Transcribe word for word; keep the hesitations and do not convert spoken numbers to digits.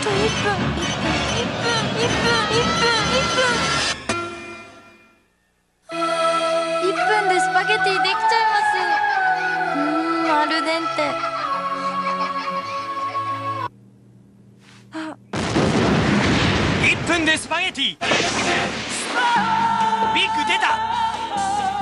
といっぷん、いっぷん、いっぷん、いっぷん、いっぷん、いっぷん。いっぷんでスパゲティできちゃいます。うーん、アルデンテ。あ、 いっぷんでスパゲティ。ビッグ出た。